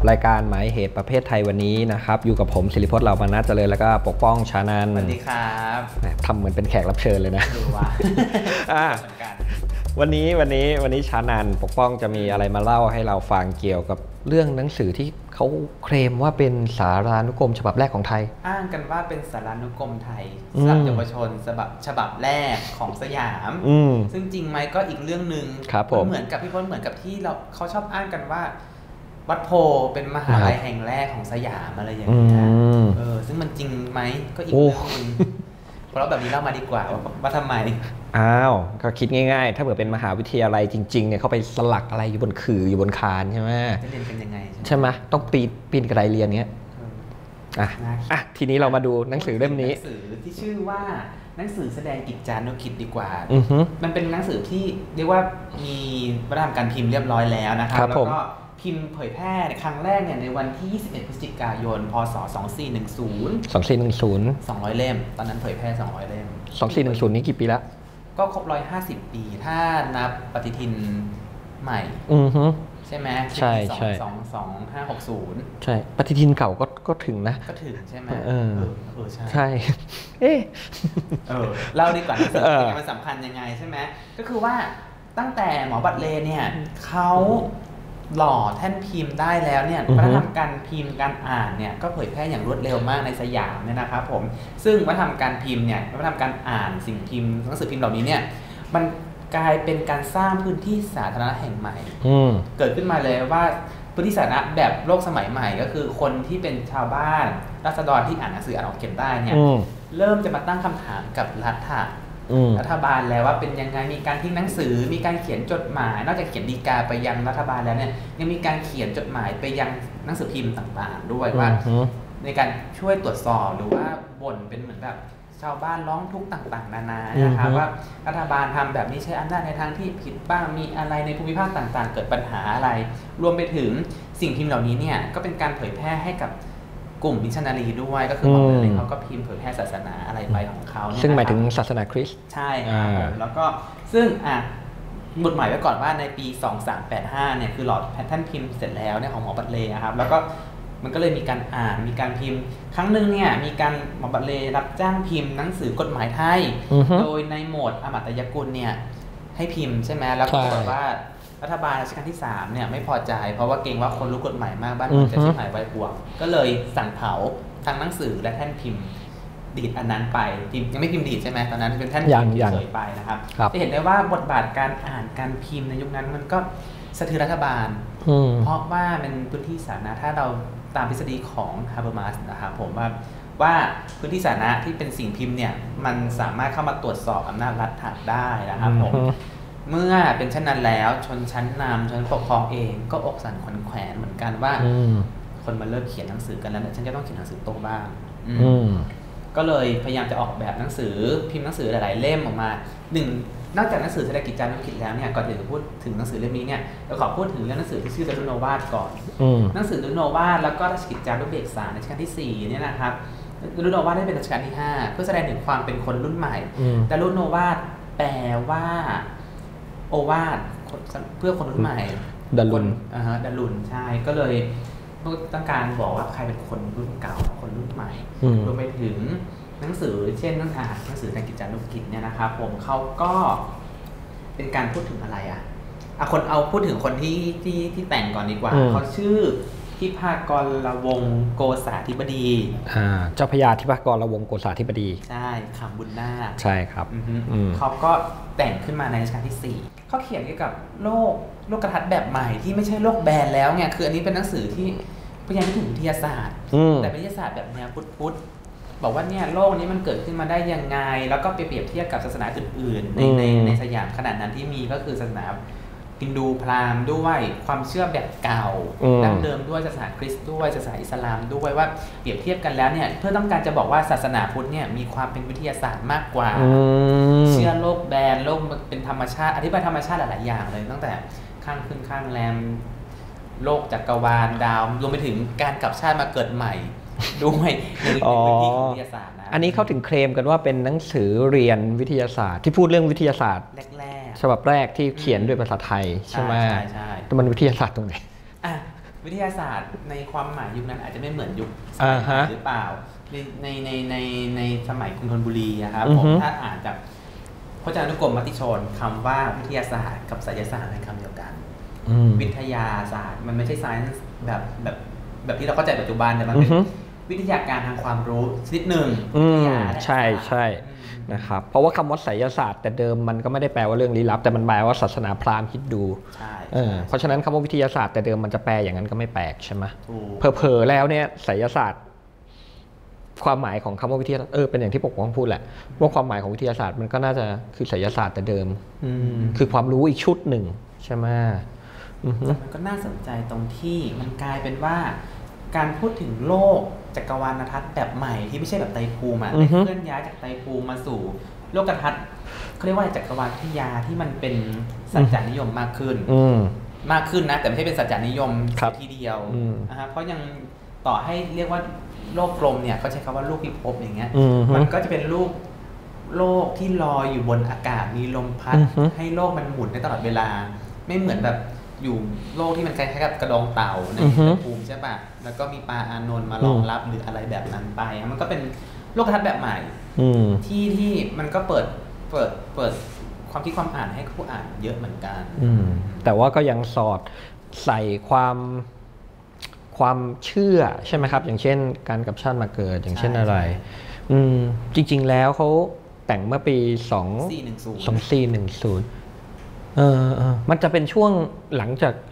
รายการหมายเหตุประเภทไทยวันนี้นะครับอยู่กับผมศิริพจน์เหล่ามานะเจริญแล้วก็ปกป้องชานันท์สวัสดีครับทำเหมือนเป็นแขกรับเชิญเลยนะดูว่าวันนี้ชานันท์ปกป้องจะมีอะไรมาเล่าให้เราฟังเกี่ยวกับเรื่องหนังสือที่เขาเคลมว่าเป็นสารานุกรมฉบับแรกของไทยอ้างกันว่าเป็นสารานุกรมไทยสำหรับเยาวชนฉบับแรกของสยามซึ่งจริงไหมก็อีกเรื่องนึงเหมือนกับพี่พจน์เหมือนกับที่เขาชอบอ้างกันว่าวัดโพเป็นมหาลัยแห่งแรกของสยามอะไรอย่างเงี้ยซึ่งมันจริงไหมก็อีกเรื่องนึงเพราะแบบนี้เล่ามาดีกว่าว่าทำไมก็คิดง่ายๆถ้าเกิดเป็นมหาวิทยาลัยจริงๆเนี่ยเขาไปสลักอะไรอยู่บนขื่ออยู่บนคานใช่ไหมจะเรียนกันยังไงใช่ไหมต้องปีนกระไดเรียนเงี้ยทีนี้เรามาดูหนังสือเล่มนี้หนังสือที่ชื่อว่าหนังสือแสดงกิจจานุกิจดีกว่ามันเป็นหนังสือที่เรียกว่ามีวัฒนธรรมการพิมพ์เรียบร้อยแล้วนะครับแล้วก็พิมพ์เผยแพร่ครั้งแรกเนี่ยในวันที่21พฤศจิกายนพศ2410 200เล่มตอนนั้นเผยแพร่200เล่ม 2410นี่กี่ปีแล้วก็ครบ150ปีถ้านับปฏิทินใหม่ใช่ไหมใช่ 2560 ใช่ปฏิทินเก่าก็ถึงนะก็ถึงใช่ไหมใช่เล่าดีกว่าหนังสือมันสำคัญยังไงใช่ไหมก็คือว่าตั้งแต่หมอบัตเลเนี่ยเขาหล่อแท่นพิมพ์ได้แล้วเนี่ยวัฒนธรรมการพิมพ์การอ่านเนี่ยก็เผยแพร่อย่างรวดเร็วมากในสยามเนี่ยนะครับผมซึ่งวัฒนธรรมการพิมพ์เนี่ยวัฒนธรรมการอ่านสิ่งพิมพ์หนังสือพิมพ์เหล่านี้เนี่ยมันกลายเป็นการสร้างพื้นที่สาธารณะแห่งใหม่เกิดขึ้นมาเลยว่าพื้นที่สาธารณะแบบโลกสมัยใหม่ก็คือคนที่เป็นชาวบ้านราษฎรที่อ่านหนังสืออ่านออกเขียนได้เนี่ยเริ่มจะมาตั้งคำถามกับรัฐบาลแล้วว่าเป็นยังไงมีการทิ้งหนังสือมีการเขียนจดหมายนอกจากเขียนฎีกาไปยังรัฐบาลแล้วเนี่ยยังมีการเขียนจดหมายไปยังหนังสือพิมพ์ต่างๆด้วยว่าในการช่วยตรวจสอบหรือว่าบ่นเป็นเหมือนแบบชาวบ้านร้องทุกข์ต่างๆนานานะครับว่ารัฐบาลทำแบบนี้ใช้อำนาจในทางที่ผิดบ้างมีอะไรในภูมิภาคต่างๆเกิดปัญหาอะไรรวมไปถึงสิ่งพิมพ์เหล่านี้เนี่ยก็เป็นการเผยแพร่ให้กับกลุ่มมิชชันนารีด้วยก็คือหมอบัตเลเขาก็พิมพ์เผยแพร่ศาสนาอะไรไปของเขาซึ่งหมายถึงศาสนาคริสต์ใช่ครับแล้วก็ซึ่งบทหมายไว้ก่อนว่าในปี2385เนี่ยคือหลอดแพทเทิร์นพิมพ์เสร็จแล้วเนี่ยของหมอบัตเลครับแล้วก็มันก็เลยมีการอ่านมีการพิมพ์ครั้งหนึ่งเนี่ยมีการหมอบัตเลรับจ้างพิมพ์หนังสือกฎหมายไทยโดยในโหมดอมตะยกุลเนี่ยให้พิมพ์ใช่ไหมแล้วก็บอกว่ารัฐบาลรัชกาลที่3เนี่ยไม่พอใจเพราะว่าเกรงว่าคนรู้กฎหมายมากบ้านเมืองจะชิบหายวายป่วงก็เลยสั่งเผาทั้งหนังสือและแท่นพิมพ์ดีดอันนั้นไปพิมพ์ยังไม่พิมพ์ดีดใช่ไหมตอนนั้นเป็นแท่นพิมพ์เฉยไปนะครับจะเห็นได้ว่าบทบาทการอ่านการพิมพ์ในยุคนั้นมันก็สะเทือนรัฐบาลเพราะว่าเป็นพื้นที่สาธารณะถ้าเราตามทฤษฎีของฮาร์เบอร์มัสนะครับผมว่าพื้นที่สาธารณะที่เป็นสิ่งพิมพ์เนี่ยมันสามารถเข้ามาตรวจสอบอำนาจรัฐได้นะครับผมเมื่อเป็นเช่นนั้นแล้วชนชั้นนำชนปกครองเองก็อกสั่นขวัญแขวนเหมือนกันว่าคนมาเริ่มเขียนหนังสือกันแล้วฉันจะต้องเขียนหนังสือโตบ้างก็เลยพยายามจะออกแบบหนังสือพิมพ์หนังสือหลายๆเล่มออกมานอกจากหนังสือแสดงกิจจานุกิจแล้วเนี่ยก่อนจะพูดถึงหนังสือเล่มนี้เนี่ยเราขอพูดถึงเรื่องหนังสือที่ชื่อดรุโนวาทก่อนหนังสือดรุโนวาทแล้วก็ราชกิจจานุเบกษาในรัชกาลที่4เนี่ยนะครับดรุโนวาทได้เป็นรัชกาลที่5เพื่อแสดงถึงความเป็นคนรุ่นใหม่ดรุโนวาทแปลว่าโอวาทเพื่อคนรุ่นใหม่ดารุนดารุนใช่ก็เลยต้องการบอกว่าใครเป็นคนรุ่นเก่าคนรุ่นใหม่รวมไปถึงหนังสือเช่นหนังสือในกิจจานุกิจเนี่ยนะครับผมเขาก็เป็นการพูดถึงอะไรคนเอาพูดถึงคนที่แต่งก่อนดีกว่าเขาชื่อทิพากรวงศ์โกษาธิบดีเจ้าพญาทิพากรวงศ์โกษาธิบดีใช่ขำบุญนาคใช่ครับเขาก็แต่งขึ้นมาในรัชกาลที่4เขาเขียนเกี่ยวกับโลกทัศน์แบบใหม่ที่ไม่ใช่โลกแบนแล้วไงคืออันนี้เป็นหนังสือที่พยายามถึงวิทยาศาสตร์แต่วิทยาศาสตร์แบบแนวพุทธบอกว่าเนี่ยโลกนี้มันเกิดขึ้นมาได้ยังไงแล้วก็ไปเปรียบเทียบกับศาสนาอื่นๆในสยามขนาดนั้นที่มีก็คือศาสนาฮินดูพราหมณ์ด้วยความเชื่อแบบเก่าดั้งเดิมด้วยศาสนาคริสต์ด้วยศาสนาอิสลามด้วยว่าเปรียบเทียบกันแล้วเนี่ยเพื่อต้องการจะบอกว่าศาสนาพุทธเนี่ยมีความเป็นวิทยาศาสตร์มากกว่าเชื่อโลกแบนโลกเป็นธรรมชาติอธิบายธรรมชาติหลายๆอย่างเลยตั้งแต่ข้างขึ้นข้างแรมโลกจักรวาลดาวรวมไปถึงการกลับชาติมาเกิดใหม่ด้วยในพื้นที่ของวิทยาศาสตร์นะอันนี้เขาถึงเคลมกันว่าเป็นหนังสือเรียนวิทยาศาสตร์ที่พูดเรื่องวิทยาศาสตร์แรกฉบับแรกที่เขียนด้วยภาษาไทยใช่ไหมใช่แต่มันวิทยาศาสตร์ตรงไหนวิทยาศาสตร์ในความหมายยุคนั้นอาจจะไม่เหมือนยุคสมัอ่ายใหฮะม่หรือเปล่าในสมัยกรุงธนบุรีนะครับอือผมฮึถ้าอ่านจากพจนานุกรมมติชนคำว่าวิทยาศาสตร์กับไสยศาสตร์เป็นคำเดียวกัน วิทยาศาสตร์มันไม่ใช่ science แบบที่เราเข้าใจปัจจุบันแต่มันเป็นวิทยาการทางความรู้ชนิดหนึ่งวิทยาและใช่ใช่นะครับเพราะว่าคำว่าไสยศาสตร์แต่เดิมมันก็ไม่ได้แปลว่าเรื่องลี้ลับแต่มันแปลว่าศาสนาพราหมณ์ฮินดูใช่เพราะฉะนั้นคำว่าวิทยาศาสตร์แต่เดิมมันจะแปลอย่างนั้นก็ไม่แปลกใช่ไหมถูกเผลอๆแล้วเนี่ยไสยศาสตร์ความหมายของคำว่าวิทยาศาสตร์เป็นอย่างที่ปกป้องพูดแหละว่าความหมายของวิทยาศาสตร์มันก็น่าจะคือไสยศาสตร์แต่เดิมคือความรู้อีกชุดหนึ่งใช่ไหมแต่มันก็น่าสนใจตรงที่มันกลายเป็นว่าการพูดถึงโลกจักรวาลทัศน์แบบใหม่ที่ไม่ใช่แบบไตรภูมิได้เคลื่อนย้ายจากไตรภูมิมาสู่โลกทัศน์เขาเรียกว่าจักรวาลวิทยาที่มันเป็นสัจจานิยมมากขึ้นนะแต่ไม่ใช่เป็นสัจจานิยมทีเดียวนะครับเพราะยังต่อให้เรียกว่าโลกกลมเนี่ยเขาใช้คำว่าลูกพิภพอย่างเงี้ยมันก็จะเป็นโลกที่ลอยอยู่บนอากาศมีลมพัดให้โลกมันหมุนได้ตลอดเวลาไม่เหมือนแบบอยู่โลกที่มันคล้ายๆกับกระดองเต่าในภูมิใช่ปะแล้วก็มีปลาอานนท์มารองรับหรืออะไรแบบนั้นไปมันก็เป็นโลกทัศน์แบบใหม่ที่มันก็เปิดความคิดความอ่านให้ผู้อ่านเยอะเหมือนกันแต่ว่าก็ยังสอดใส่ความเชื่อใช่ไหมครับอย่างเช่นการกลับชาติมาเกิดอย่างเช่นอะไรจริงๆแล้วเขาแต่งเมื่อปี2410มันจะเป็นช่วงหลังจาก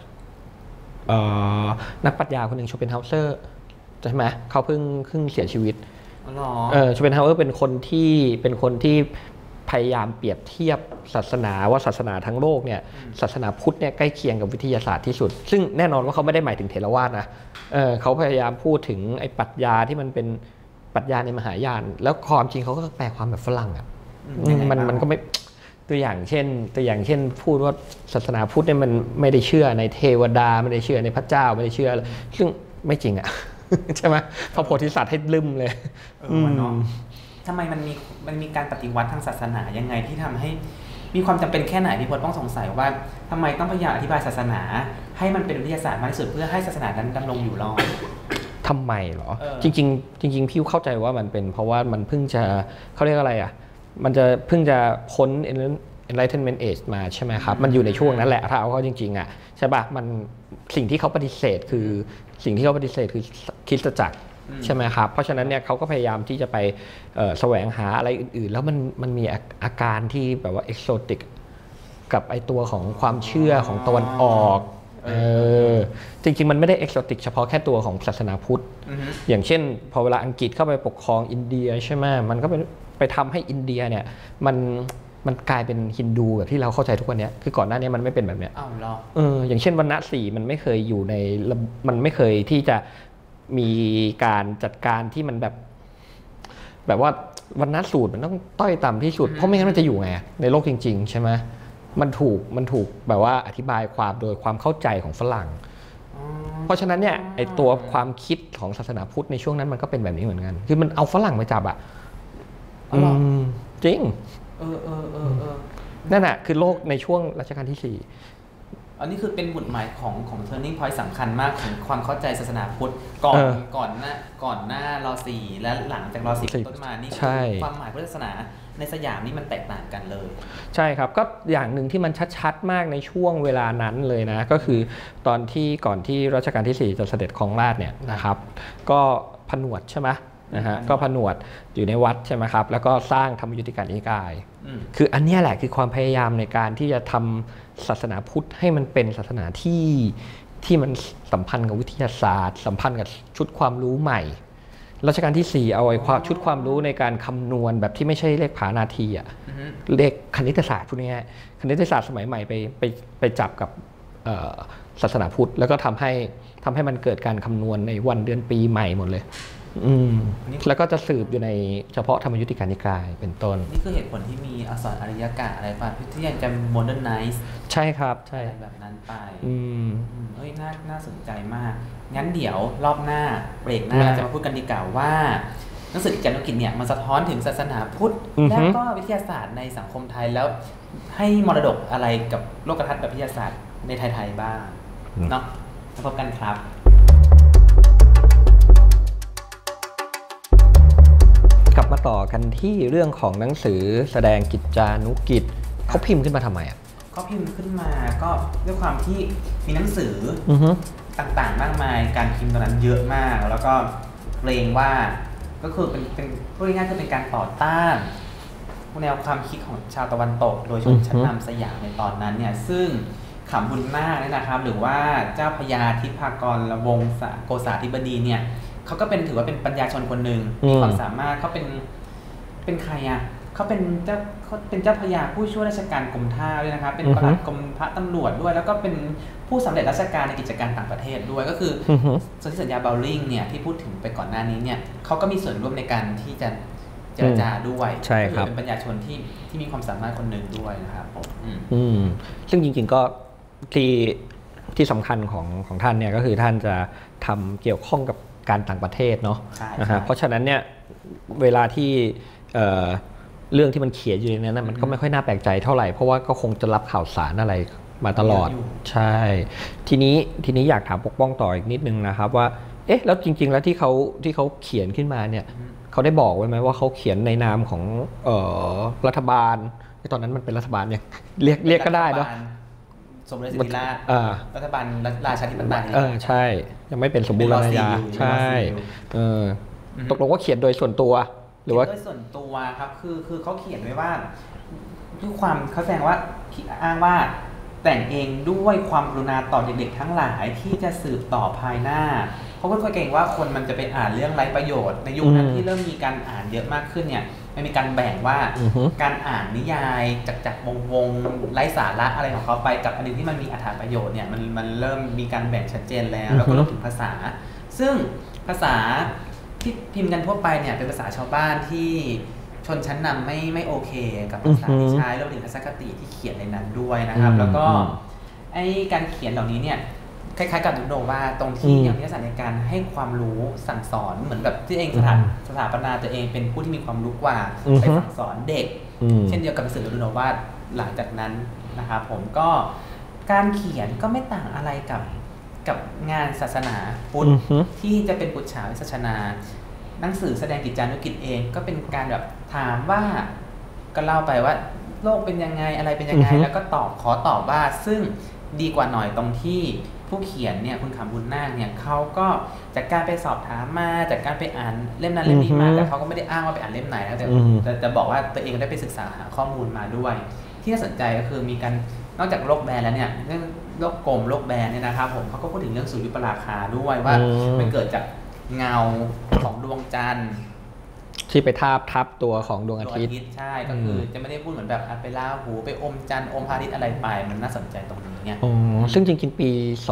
นักปรัชญาคนหนึ่งโชเปนเฮาเซอร์ใช่ไหมเขาเพิ่งเสียชีวิตโชเปนเฮาเซอร์เป็นคนที่พยายามเปรียบเทียบศาสนาว่าศาสนาทั้งโลกเนี่ยศาสนาพุทธเนี่ยใกล้เคียงกับวิทยาศาสตร์ที่สุดซึ่งแน่นอนว่าเขาไม่ได้หมายถึงเถรวาทนะเขาพยายามพูดถึงไอ้ปรัชญาที่มันเป็นปรัชญาในมหายานแล้วความจริงเขาก็แปลความแบบฝรั่งอ่ะมันก็ไม่ตัวอย่างเช่นพูดว่าศาสนาพุทธเนี่ยมันไม่ได้เชื่อในเทวดาไม่ได้เชื่อในพระเจ้าไม่ได้เชื่อซึ่งไม่จริงอ่ะ ใช่ไหมพระโพธิสัตว์ให้ลืมเลยทำไมมันมีการปฏิวัติทางศาสนายังไงที่ทำให้มีความจำเป็นแค่ไหนพี่พลต้องสงสัยว่าทำไมต้องพยายามอธิบายศาสนาให้มันเป็นวิทยาศาสตร์มากที่สุดเพื่อให้ศาสนานั้นดำรงอยู่รอดทำไมเหรอจริงพี่เข้าใจว่ามันเป็นเพราะว่ามันเพิ่งจะเขาเรียกอะไรอ่ะมันจะเพิ่งจะพ้น Enlightenment Age มาใช่ไหมครับมันอยู่ในช่วงนั้นแหละถ้าเอาเข้าจริงๆอ่ะใช่ป่ะมันสิ่งที่เขาปฏิเสธคือคริสตจักรใช่ไหมครับเพราะฉะนั้นเนี่ยเขาก็พยายามที่จะไปแสวงหาอะไรอื่นๆแล้วมันมีอาการที่แบบว่าเอกโซติกกับไอตัวของความเชื่อของตะวันออกจริงๆมันไม่ได้เอกโซติกเฉพาะแค่ตัวของศาสนาพุทธอย่างเช่นพอเวลาอังกฤษเข้าไปปกครองอินเดียใช่ไหมมันก็ไปทำให้อินเดียเนี่ยมันกลายเป็นฮินดูแบบที่เราเข้าใจทุกวันนี้คือก่อนหน้านี้มันไม่เป็นแบบเนี้ยอย่างเช่นวรรณะสี่มันไม่เคยอยู่ในมันไม่เคยที่จะมีการจัดการที่มันแบบว่าวรรณะสูตรมันต้องต้อยต่ำที่สุดเพราะไม่งั้นมันจะอยู่ไงในโลกจริงๆใช่ไหมมันถูกแบบว่าอธิบายความโดยความเข้าใจของฝรั่งเพราะฉะนั้นเนี่ยไอตัวความคิดของศาสนาพุทธในช่วงนั้นมันก็เป็นแบบนี้เหมือนกันคือมันเอาฝรั่งไปจับอ่ะจริงนั่นแหะคือโลกในช่วงรัชกาลที่4 อันนี้คือเป็นบุตรหมายของ turning point สำคัญมากของความเข้าใจศาสนาพุทธก่อนหน้าร.4 และหลังจากร.4 ต้นมานี่ความหมายพุทธศาสนาในสยามนี่มันแตกต่างกันเลยใช่ครับก็อย่างหนึ่งที่มันชัดๆมากในช่วงเวลานั้นเลยนะก็คือก่อนที่รัชกาลที่4จะเสด็จครองราชย์เนี่ยนะครับก็ผนวดใช่ไหมนะฮะก็ผนวดอยู่ในวัดใช่ไหมครับแล้วก็สร้างธรรมยุติกานิกายคืออันนี้แหละคือความพยายามในการที่จะทำศาสนาพุทธให้มันเป็นศาสนาที่มันสัมพันธ์กับวิทยาศาสตร์สัมพันธ์กับชุดความรู้ใหม่รัชกาลที่4เอาไอ้ชุดความรู้ในการคำนวณแบบที่ไม่ใช่เลขผานาทีอ่ะเลขคณิตศาสตร์พวกนี้คณิตศาสตร์สมัยใหม่ไปจับกับศาสนาพุทธแล้วก็ทำให้มันเกิดการคำนวณในวันเดือนปีใหม่หมดเลยแล้วก็จะสืบอยู่ในเฉพาะธรรมยุติกานิกายเป็นต้นนี่คือเหตุผลที่มีอักษรอริยกะอะไรป่ะที่ยังจะ modernize ใช่ครับใช่แบบนั้นไปเฮ้ยน่าสนใจมากงั้นเดี๋ยวรอบหน้าเบรกหน้าจะมาพูดกันดีกว่าว่าหนังสือกิจการธุรกิจเนี่ยมันสะท้อนถึงศาสนาพุทธและก็วิทยาศาสตร์ในสังคมไทยแล้วให้มรดกอะไรกับโลกทัศน์แบบวิทยาศาสตร์ในไทยๆบ้างเนาะพบกันครับกลับมาต่อกันที่เรื่องของหนังสือแสดงกิจจานุกิจเขาพิมพ์ขึ้นมาทำไมอ่ะเขาพิมพ์ขึ้นมาก็ด้วยความที่มีหนังสือต่างๆมากมายการพิมพ์ตอนนั้นเยอะมากแล้วก็เกรงว่าก็คือเป็นพูดง่ายๆคือเป็นการต่อต้านแนวความคิดของชาวตะวันตกโดยชนชั้นนำสยามในตอนนั้นเนี่ยซึ่งขำบุญนาคเนี่ยนะครับหรือว่าเจ้าพญาทิพากรวงศ์โกษาธิบดีเนี่ยเขาก็ถือว่าเป็นปัญญาชนคนหนึ่งมีความสามารถเขาเป็นใครอ่ะเขาเป็นเจ้าพญาผู้ช่วยราชการกรมท่าด้วยนะครับเป็นปลัดกรมพระตำรวจด้วยแล้วก็เป็นผู้สำเร็จราชการในกิจการต่างประเทศด้วยก็คือสนธิสัญญาเบลลิงเนี่ยที่พูดถึงไปก่อนหน้านี้เนี่ยเขาก็มีส่วนร่วมในการที่จะเจรจาด้วยใช่ครับเป็นปัญญาชนที่มีความสามารถคนหนึ่งด้วยนะครับผมซึ่งจริงๆก็ที่สำคัญของท่านเนี่ยก็คือท่านจะทำเกี่ยวข้องกับการต่างประเทศเนาะเพราะฉะนั้นเนี่ยเวลาที่เรื่องที่มันเขียนอยู่ในนั้นมันก็ไม่ค่อยน่าแปลกใจเท่าไหร่เพราะว่าก็คงจะรับข่าวสารอะไรมาตลอดใช่ทีนี้อยากถามปกป้องต่ออีกนิดนึงนะครับว่าเอ๊ะแล้วจริงๆแล้วที่เขาเขียนขึ้นมาเนี่ยเขาได้บอกไว้ไหมว่าเขาเขียนในนามของรัฐบาลตอนนั้นมันเป็นรัฐบาลเนี่ยเรียกก็ได้เนาะสมเด็จสิริราชรัฐบาลราชาธิปไตยใช่ยังไม่เป็นสมบูรณาญาใช่ตกลงว่าเขียนโดยส่วนตัวหรือว่าโดยส่วนตัวครับคือเขาเขียนไว้ว่าด้วยความเขาแสดงว่าอ้างว่าแต่งเองด้วยความกรุณาต่อเด็กๆทั้งหลายที่จะสืบต่อภายหน้าเพราะว่าเกรงว่าคนมันจะไปอ่านเรื่องไร้ประโยชน์ในยุคนั้นที่เริ่มมีการอ่านเยอะมากขึ้นเนี่ยมันมีการแบ่งว่าการอ่านนิยายจากวงไร้สาระอะไรของเขาไปกับอันนึงที่มันมีอรรถประโยชน์เนี่ยมันเริ่มมีการแบ่งชัดเจนแล้วแล้วก็รวมถึงภาษาซึ่งภาษาที่พิมพ์กันทั่วไปเนี่ยเป็นภาษาชาวบ้านที่ชนชั้นนำไม่โอเคกับภาษาที่ใช้รวมถึงทัศนคติที่เขียนในนั้นด้วยนะครับแล้วก็ไอ้การเขียนเหล่านี้เนี่ยคล้ายๆกับโดว่าตรงที่อย่างนิสสัยในการให้ความรู้สั่งสอนเหมือนแบบที่เองสถาปนาตัวเองเป็นผู้ที่มีความรู้กว่าไปสั่งสอนเด็กเช่นเดียวกับหนังสือโดว่าหลังจากนั้นนะครับผมก็การเขียนก็ไม่ต่างอะไรกับงานศาสนาพุทธที่จะเป็นปุจฉาวิสัชนาหนังสือแสดงกิจจานุกิจเองก็เป็นการแบบถามว่าก็เล่าไปว่าโลกเป็นยังไงอะไรเป็นยังไงแล้วก็ขอตอบว่าซึ่งดีกว่าหน่อยตรงที่ผู้เขียนเนี่ยคุณขำบุญนาคเนี่ยเขาก็จากการไปสอบถามมาจากการไปอ่านเล่มนั้นเล่มนี้มาแต่เขาก็ไม่ได้อ้างว่าไปอ่านเล่มไหนนะแต่จะบอกว่าตัวเองได้ไปศึกษาหาข้อมูลมาด้วยที่น่าสนใจก็คือมีการนอกจากโรคแบนแล้วเนี่ยเรื่องโรคกลมโรคแบนเนี่ยนะครับผมเขาก็พูดถึงเรื่องสุริยุปราคาด้วยว่ามันเกิดจากเงาของดวงจันทร์ที่ไปทับตัวของดวงอาทิตย์ใช่ก็คือจะไม่ได้พูดเหมือนแบบไปลาหูไปอมจันทร์อมพระอาทิตย์อะไรไปมันน่าสนใจตรงนี้เนี่ยซึ่งจริงๆปี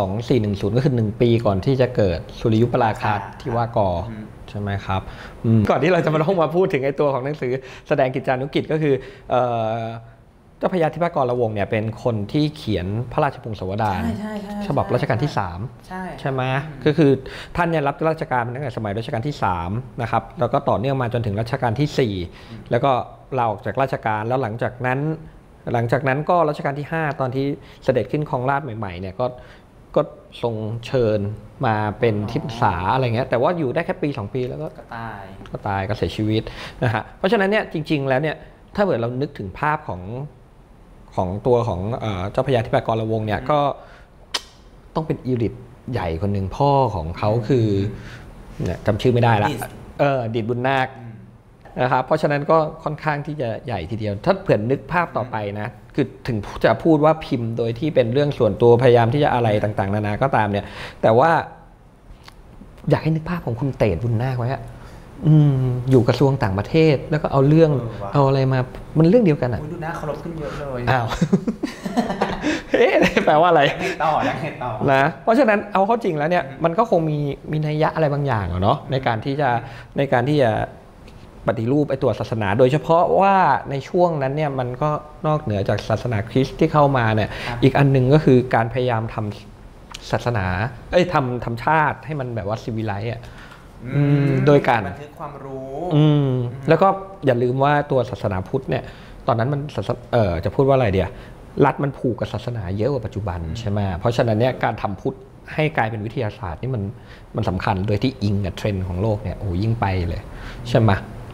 2410ก็คือ1ปีก่อนที่จะเกิดสุริยุปราคาที่ว่ากอใช่ไหมครับก่อนที่เราจะมาต้องมาพูดถึงไอ้ตัวของหนังสือแสดงกิจจานุกิจก็คือเจ้าพญาธิพากรวงศ์เนี่ยเป็นคนที่เขียนพระราชพงศาวดารฉบับรัชกาลที่3ใช่ไหมก็คือท่านเนี่ยรับราชการมาตั้งแต่สมัยรัชกาลที่3นะครับแล้วก็ต่อเนื่องมาจนถึงรัชกาลที่4แล้วก็ลาออกจากราชการแล้วหลังจากนั้นก็รัชกาลที่5ตอนที่เสด็จขึ้นครองราชย์ใหม่ๆเนี่ยก็ทรงเชิญมาเป็นที่ปรึกษาอะไรเงี้ยแต่ว่าอยู่ได้แค่ปี2ปีแล้วก็ตายก็เสียชีวิตนะฮะเพราะฉะนั้นเนี่ยจริงๆแล้วเนี่ยถ้าเกิดเรานึกถึงภาพของตัวของเจ้าพญาธิพากรวงศ์เนี่ยก็ต้องเป็นอีริทใหญ่คนหนึ่งพ่อของเขาคือเนี่ยจำชื่อไม่ได้ละดิษฐ์บุญนาคนะครับเพราะฉะนั้นก็ค่อนข้างที่จะใหญ่ทีเดียวถ้าเผื่อนึกภาพต่อไปนะคือถึงจะพูดว่าพิมพ์โดยที่เป็นเรื่องส่วนตัวพยายามที่จะอะไรต่างๆนานาก็ตามเนี่ยแต่ว่าอยากให้นึกภาพของคุณเต๋บุญนาคไว้อะอยู่กระทรวงต่างประเทศแล้วก็เอาเรื่องเอาอะไรมามันเรื่องเดียวกันอ่ะดูหน้าเคารพขึ้นเยอะเลยอ้าวเอ๊ะแปลว่าอะไรยังไงต่อนะเพราะฉะนั้นเอาเข้าจริงแล้วเนี่ยมันก็คงมีนัยยะอะไรบางอย่างเนาะในการที่จะปฏิรูปไอ้ตัวศาสนาโดยเฉพาะว่าในช่วงนั้นเนี่ยมันก็นอกเหนือจากศาสนาคริสต์ที่เข้ามาเนี่ยอีกอันนึงก็คือการพยายามทำศาสนาทำชาติให้มันแบบว่าซิวิไลซ์โดยการบันทึกความรู้แล้วก็อย่าลืมว่าตัวศาสนาพุทธเนี่ยตอนนั้นมันจะพูดว่าอะไรเดียวรัฐมันผูกกับศาสนาเยอะกว่าปัจจุบันใช่ไหมเพราะฉะนั้นเนี่ยการทำพุทธให้กลายเป็นวิทยาศาสตร์นี่มันสำคัญโดยที่อิงกับเทรนด์ของโลกเนี่ยโอ้ยิ่งไปเลยใช่ไหม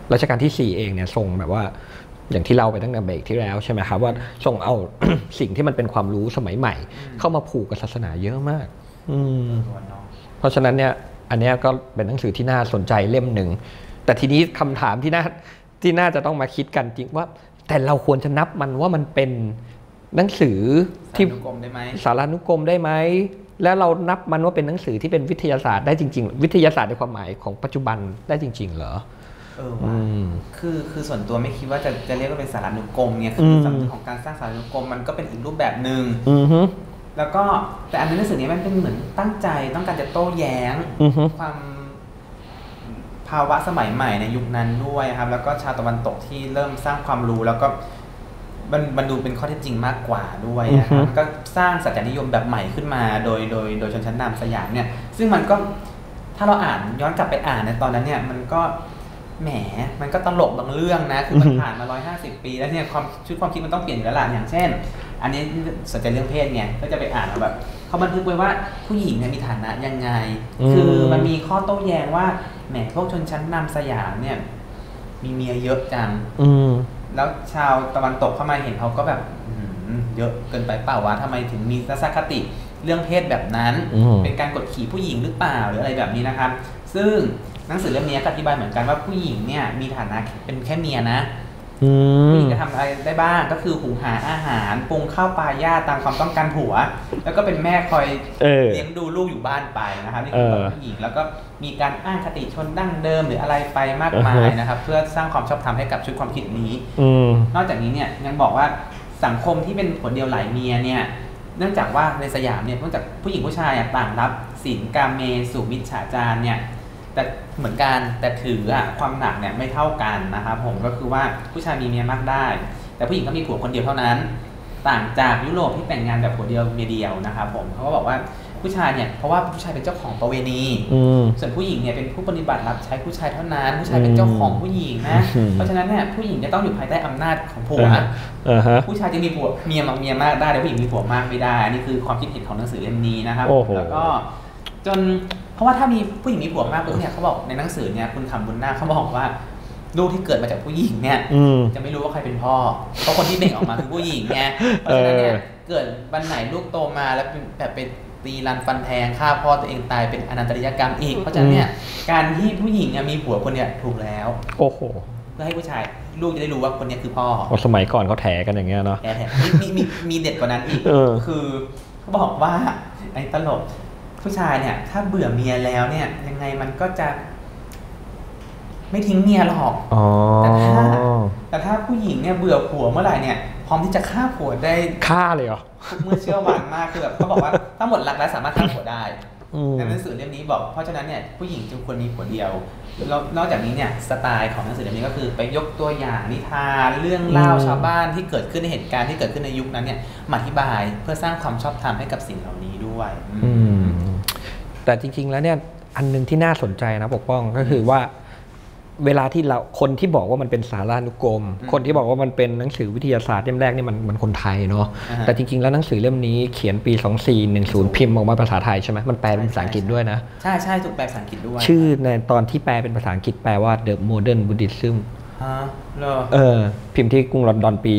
รัชกาลที่4เองเนี่ยทรงแบบว่าอย่างที่เล่าไปตั้งแต่เบรกที่แล้วใช่ไหมครับว่าทรงเอา สิ่งที่มันเป็นความรู้สมัยใหม่เข้ามาผูกกับศาสนาเยอะมากเพราะฉะนั้นเนี่ยอันนี้ก็เป็นหนังสือที่น่าสนใจเล่มหนึ่งแต่ทีนี้คำถามที่น่าจะต้องมาคิดกันจริงว่าแต่เราควรจะนับมันว่ามันเป็นหนังสือที่สารานุกรมได้ไหมแล้วเรานับมันว่าเป็นหนังสือที่เป็นวิทยาศาสตร์ได้จริงๆวิทยาศาสตร์ในความหมายของปัจจุบันได้จริงๆเหรอคือส่วนตัวไม่คิดว่าจะเรียกว่าเป็นสารานุกรมเนี่ยคือสำนึกของการสร้างสารานุกรมมันก็เป็นอีกรูปแบบหนึ่งแล้วก็แต่อันนี้หนังสือนี้มันเป็นเหมือนตั้งใจต้องการจะโต้แย้งความภาวะสมัยใหม่ในยุคนั้นด้วยครับแล้วก็ชาวตะวันตกที่เริ่มสร้างความรู้แล้วก็มันดูเป็นข้อเท็จจริงมากกว่าด้วยนะครับก็สร้างสัจจนิยมแบบใหม่ขึ้นมาโดยชนชั้นนำสยามเนี่ยซึ่งมันก็ถ้าเราอ่านย้อนกลับไปอ่านในตอนนั้นเนี่ยมันก็แหมมันก็ตลกบางเรื่องนะคือมันผ่านมา150 ปีแล้วเนี่ยชุดความคิดมันต้องเปลี่ยนอยู่แล้วล่ะอย่างเช่นอันนี้สนใจเรื่องเพศไงก็จะไปอ่านแบบเขาบันทึกไว้ว่าผู้หญิงเนี่ยมีฐานะยังไงคือมันมีข้อโต้แย้งว่าแหมพวกชนชั้นนำสยามเนี่ยมีเมียเยอะจังแล้วชาวตะวันตกเข้ามาเห็นเขาก็แบบเยอะเกินไปเปล่าวะทำไมถึงมีทัศนคติเรื่องเพศแบบนั้นเป็นการกดขี่ผู้หญิงหรือเปล่าหรืออะไรแบบนี้นะครับซึ่งหนังสือเล่มนี้ก็อธิบายเหมือนกันว่าผู้หญิงเนี่ยมีฐานะเป็นแค่เมียนะผู้หญิงจะทำอะไรได้บ้างก็คือหุงหาอาหารปรุงข้าวปลาย่าตามความต้องการผัวแล้วก็เป็นแม่คอยเลี้ยงดูลูกอยู่บ้านไปนะครับนี่คือผู้หญิงแล้วก็มีการอ้างคติชนดั้งเดิมหรืออะไรไปมากมายนะครับเพื่อสร้างความชอบธรรมให้กับชุดความคิดนี้นอกจากนี้เนี่ยยังบอกว่าสังคมที่เป็นผัวเดียวหลายเมียเนี่ยเนื่องจากว่าในสยามเนี่ยเนื่องจากผู้หญิงผู้ชายต่างรับศีลกาเมสุมิจฉาจารเนี่ยแต่เหมือนกันแต่ถือความหนักเนี่ยไม่เท่ากันนะครับผมก็คือว่าผู้ชายมีเมียมากได้แต่ผู้หญิงก็มีผัวคนเดียวเท่านั้นต่างจากยุโรปที่แต่งงานแบบผัวเดียวเมียเดียวนะครับผมเขาก็บอกว่าผู้ชายเนี่ยเพราะว่าผู้ชายเป็นเจ้าของประเวณีส่วนผู้หญิงเนี่ยเป็นผู้ปฏิบัติรับใช้ผู้ชายเท่านั้นผู้ชายเป็นเจ้าของผู้หญิงนะเพราะฉะนั้นเนี่ยผู้หญิงจะต้องอยู่ภายใต้อำนาจของผัวผู้ชายจะมีผัวเมียมากได้แต่ผู้หญิงมีผัวมากไม่ได้นี่คือความคิดเห็นของหนังสือเล่มนี้นะครับแล้วก็จนเพราะว่าถ้ามีผู้หญิงมีผัวมากปุ๊บเนี่ยเขาบอกในหนังสือเนี่ยคุณคำบุญนาคเขาบอกว่าลูกที่เกิดมาจากผู้หญิงเนี่ยจะไม่รู้ว่าใครเป็นพ่อเพราะคนที่เบ่งออกมาคือผู้หญิงไงเพราะฉะนั้นเนี่ยเกิดวันไหนลูกโตมาแล้วแบบไปตีรันฟันแทงฆ่าพ่อตัวเองตายเป็นอนันตริยกรรมอีกเพราะฉะนั้นเนี่ยการที่ผู้หญิงเนี่ยมีผัวคนเนี่ยถูกแล้วโอ้โหเพื่อให้ผู้ชายลูกจะได้รู้ว่าคนนี้คือพ่อสมัยก่อนเขาแถกันอย่างเงี้ยเนาะแถมีเด็ดกว่านั้นอีกคือเขาบอกว่าไอ้ตลกผู้ชายเนี่ยถ้าเบื่อเมียแล้วเนี่ยยังไงมันก็จะไม่ทิ้งเมียหรอกแต่ถ้าผู้หญิงเนี่ยเบื่อผัวเมื่อไหร่เนี่ยพร้อมที่จะฆ่าผัวได้ฆ่าเลยเหรอเมื่อเชื่อหวานมากคือแบบเขาบอกว่าถ้าหมดรักแล้วสามารถฆ่าผัวได้ในหนังสือเล่มนี้บอกเพราะฉะนั้นเนี่ยผู้หญิงจึงควรมีผัวเดียวแล้วนอกจากนี้เนี่ยสไตล์ของหนังสือเล่มนี้ก็คือไปยกตัวอย่างนิทานเรื่องเล่าชาวบ้านที่เกิดขึ้นในเหตุการณ์ที่เกิดขึ้นในยุคนั้นเนี่ยมาอธิบายเพื่อสร้างความชอบธรรมให้กับสิ่งเหล่านี้ด้วยแต่จริงๆแล้วเนี่ยอันนึงที่น่าสนใจนะปกป้องก็คือว่าเวลาที่เราคนที่บอกว่ามันเป็นสารานุกรมคนที่บอกว่ามันเป็นหนังสือวิทยาศาสตร์เล่มแรกนี่มันคนไทยเนาะแต่จริงๆแล้วหนังสือเล่มนี้เขียนปี2410พิมพ์ออกมาภาษาไทยใช่ไหมมันแปลเป็นภาษาอังกฤษด้วยนะใช่ถูกแปลภาษาอังกฤษด้วยชื่อในตอนที่แปลเป็นภาษาอังกฤษแปลว่า The Modern Buddhism พิมพ์ที่กรุงลอนดอนปี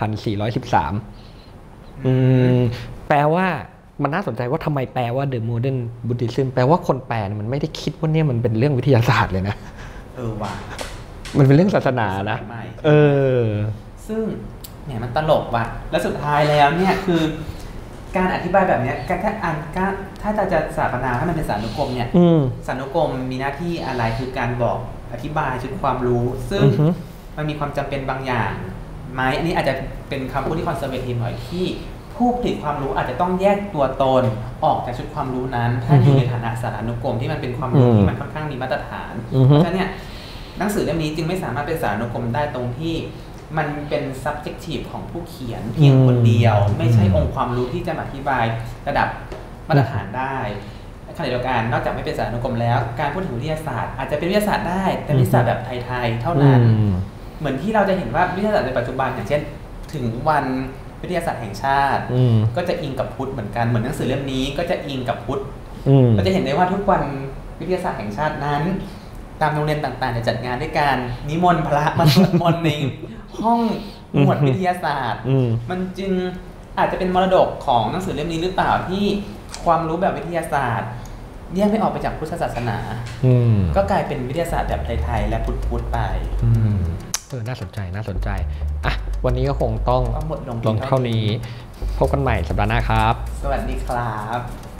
2413แปลว่ามันน่าสนใจว่าทำไมแปลว่า The Modern Buddhism แปลว่าคนแปลมันไม่ได้คิดว่าเนี่ยมันเป็นเรื่องวิทยาศาสตร์เลยนะว่ะมันเป็นเรื่องศาสนานะซึ่งเนี่ยมันตลกว่ะแล้วสุดท้ายแล้วเนี่ยคือการอธิบายแบบนี้ถ้าจะสถาปนาให้มันเป็นสานุกรมเนี่ยสานุกรมมีหน้าที่อะไรคือการบอกอธิบายชุดความรู้ซึ่งมันมีความจำเป็นบางอย่างไหมอันนี้อาจจะเป็นคำพูดที่คอนเซอร์เวทีฟหน่อยที่ผู้ผลิตความรู้อาจจะต้องแยกตัวตนออกจากชุดความรู้นั้นถ้าอยู่ในฐานะสารานุกรมที่มันเป็นความรู้ที่มันค่อนข้างมีมาตรฐานเพราะฉะนั้นเนี่ยหนังสือเล่มนี้จึงไม่สามารถเป็นสารานุกรมได้ตรงที่มันเป็น subjective ของผู้เขียนเพียงคนเดียวไม่ใช่องค์ความรู้ที่จะมาอธิบายระดับมาตรฐานได้ขณะเดียวกันนอกจากไม่เป็นสารานุกรมแล้วการพูดถึงวิทยาศาสตร์อาจจะเป็นวิทยาศาสตร์ได้แต่วิทยาศาสตร์แบบไทยๆเท่านั้นเหมือนที่เราจะเห็นว่าวิทยาศาสตร์ในปัจจุบันอย่างเช่นถึงวันวิทยาศาสตร์แห่งชาติก็จะอิงกับพุทธเหมือนกันเหมือนหนังสือเล่มนี้ก็จะอิงกับพุทธก็จะเห็นได้ว่าทุกวันวิทยาศาสตร์แห่งชาตินั้นตามโรงเรียนต่างๆจะจัดงานด้วยการนิมนต์พระมาสวดมนต์ในห้องหมวดวิทยาศาสตร์มันจึงอาจจะเป็นมรดกของหนังสือเล่มนี้หรือเปล่าที่ความรู้แบบวิทยาศาสตร์แยกไม่ออกไปจากพุทธศาสนาก็กลายเป็นวิทยาศาสตร์แบบไทยๆและพุทธไปน่าสนใจอ่ะวันนี้ก็คงต้องลงเท่านี้พบกันใหม่สัปดาห์หน้าครับสวัสดีครับ